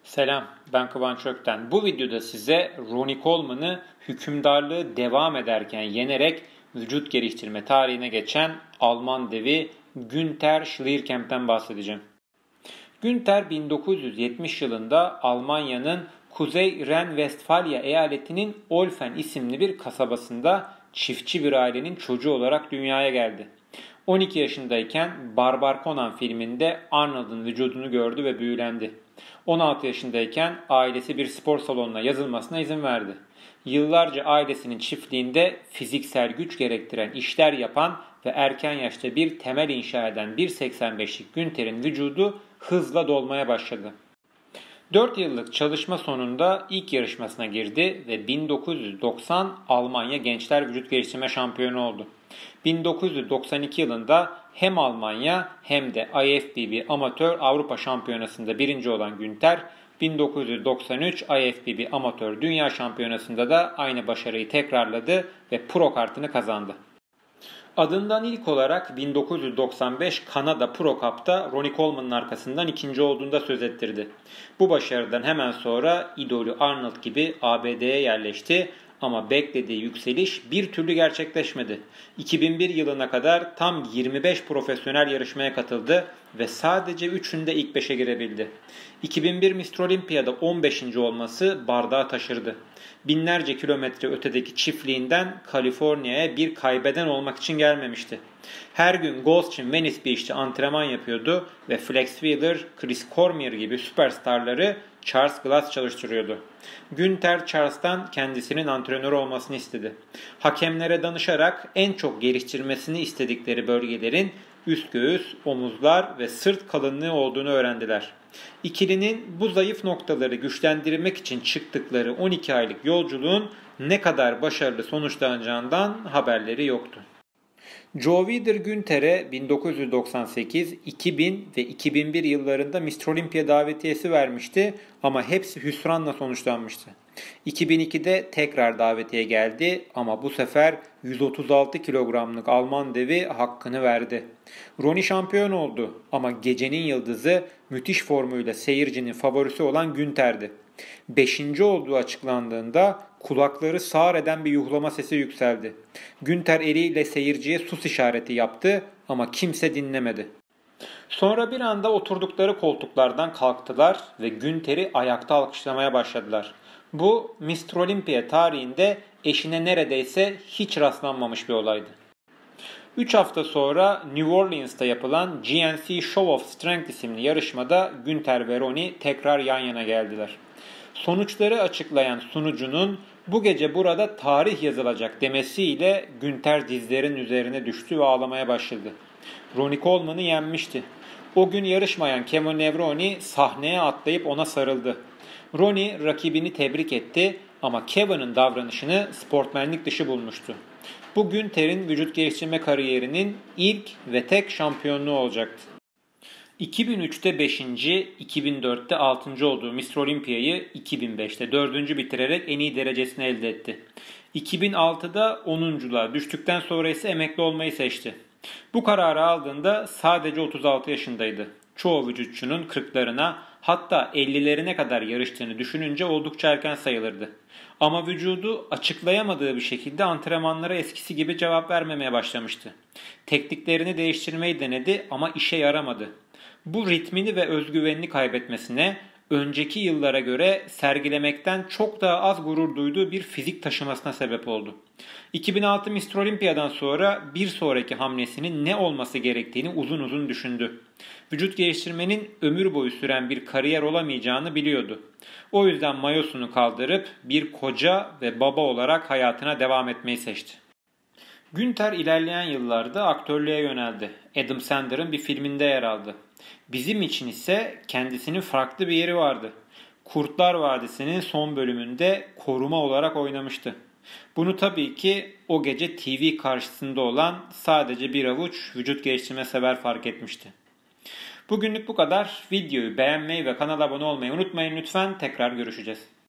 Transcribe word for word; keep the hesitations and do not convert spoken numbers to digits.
Selam, ben Kıvanç Ökten. Bu videoda size Ronnie Coleman'ı hükümdarlığı devam ederken yenerek vücut geliştirme tarihine geçen Alman devi Günther Schlierkamp'ten bahsedeceğim. Günther bin dokuz yüz yetmiş yılında Almanya'nın Kuzey Ren-Vestfalya eyaletinin Olfen isimli bir kasabasında çiftçi bir ailenin çocuğu olarak dünyaya geldi. on iki yaşındayken Barbar Conan filminde Arnold'un vücudunu gördü ve büyülendi. on altı yaşındayken ailesi bir spor salonuna yazılmasına izin verdi. Yıllarca ailesinin çiftliğinde fiziksel güç gerektiren işler yapan ve erken yaşta bir temel inşa eden bir seksen beşlik Günther'in vücudu hızla dolmaya başladı. dört yıllık çalışma sonunda ilk yarışmasına girdi ve bin dokuz yüz doksan Almanya Gençler Vücut Geliştirme Şampiyonu oldu. bin dokuz yüz doksan iki yılında hem Almanya hem de I F B B Amatör Avrupa Şampiyonası'nda birinci olan Günther, bin dokuz yüz doksan üç I F B B Amatör Dünya Şampiyonası'nda da aynı başarıyı tekrarladı ve pro kartını kazandı. Adından ilk olarak bin dokuz yüz doksan beş Kanada Pro Cup'ta Ronnie Coleman'ın arkasından ikinci olduğunda söz ettirdi. Bu başarıdan hemen sonra idolü Arnold gibi A B D'ye yerleşti ama beklediği yükseliş bir türlü gerçekleşmedi. iki bin bir yılına kadar tam yirmi beş profesyonel yarışmaya katıldı ve sadece üçünde ilk beşe girebildi. iki bin bir Mister Olympia'da on beşinci olması bardağı taşırdı. Binlerce kilometre ötedeki çiftliğinden Kaliforniya'ya bir kaybeden olmak için gelmemişti. Her gün Goshen, Venice Beach'te antrenman yapıyordu ve Flex Wheeler, Chris Cormier gibi süperstarları Charles Glass çalıştırıyordu. Günther Charles'tan kendisinin antrenör olmasını istedi. Hakemlere danışarak en çok geliştirmesini istedikleri bölgelerin üst göğüs, omuzlar ve sırt kalınlığı olduğunu öğrendiler. İkilinin bu zayıf noktaları güçlendirmek için çıktıkları on iki aylık yolculuğun ne kadar başarılı sonuçlanacağından haberleri yoktu. Joe Weider Günther'e bin dokuz yüz doksan sekiz, iki bin ve iki bin bir yıllarında Mister Olympia davetiyesi vermişti ama hepsi hüsranla sonuçlanmıştı. iki bin ikide tekrar davetiye geldi ama bu sefer yüz otuz altı kilogramlık Alman devi hakkını verdi. Ronnie şampiyon oldu ama gecenin yıldızı müthiş formuyla seyircinin favorisi olan Günther'di. Beşinci olduğu açıklandığında kulakları sağır eden bir yuhlama sesi yükseldi. Günther eliyle seyirciye sus işareti yaptı ama kimse dinlemedi. Sonra bir anda oturdukları koltuklardan kalktılar ve Günther'i ayakta alkışlamaya başladılar. Bu Mister Olympia tarihinde eşine neredeyse hiç rastlanmamış bir olaydı. üç hafta sonra New Orleans'ta yapılan G N C Show of Strength isimli yarışmada Günther ve Ronnie tekrar yan yana geldiler. Sonuçları açıklayan sunucunun bu gece burada tarih yazılacak demesiyle Günther dizlerin üzerine düştü ve ağlamaya başladı. Ronnie Coleman'ı yenmişti. O gün yarışmayan Kevin Levrone sahneye atlayıp ona sarıldı. Ronnie rakibini tebrik etti ama Kevin'in davranışını sportmenlik dışı bulmuştu. Bu Günther'in vücut geliştirme kariyerinin ilk ve tek şampiyonluğu olacaktı. iki bin üçte beşinci, iki bin dörtte altıncı olduğu Mister Olympia'yı iki bin beşte dördüncü bitirerek en iyi derecesini elde etti. iki bin altıda onunculuğa düştükten sonra ise emekli olmayı seçti. Bu kararı aldığında sadece otuz altı yaşındaydı. Çoğu vücutçunun kırklarına hatta ellilerine kadar yarıştığını düşününce oldukça erken sayılırdı. Ama vücudu açıklayamadığı bir şekilde antrenmanlara eskisi gibi cevap vermemeye başlamıştı. Tekniklerini değiştirmeyi denedi ama işe yaramadı. Bu ritmini ve özgüvenini kaybetmesine, önceki yıllara göre sergilemekten çok daha az gurur duyduğu bir fizik taşımasına sebep oldu. iki bin altı Mister Olympia'dan sonra bir sonraki hamlesinin ne olması gerektiğini uzun uzun düşündü. Vücut geliştirmenin ömür boyu süren bir kariyer olamayacağını biliyordu. O yüzden mayosunu kaldırıp bir koca ve baba olarak hayatına devam etmeyi seçti. Günther ilerleyen yıllarda aktörlüğe yöneldi. Adam Sandler'ın bir filminde yer aldı. Bizim için ise kendisinin farklı bir yeri vardı. Kurtlar Vadisi'nin son bölümünde koruma olarak oynamıştı. Bunu tabii ki o gece T V karşısında olan sadece bir avuç vücut geliştirme sever fark etmişti. Bugünlük bu kadar. Videoyu beğenmeyi ve kanala abone olmayı unutmayın lütfen. Tekrar görüşeceğiz.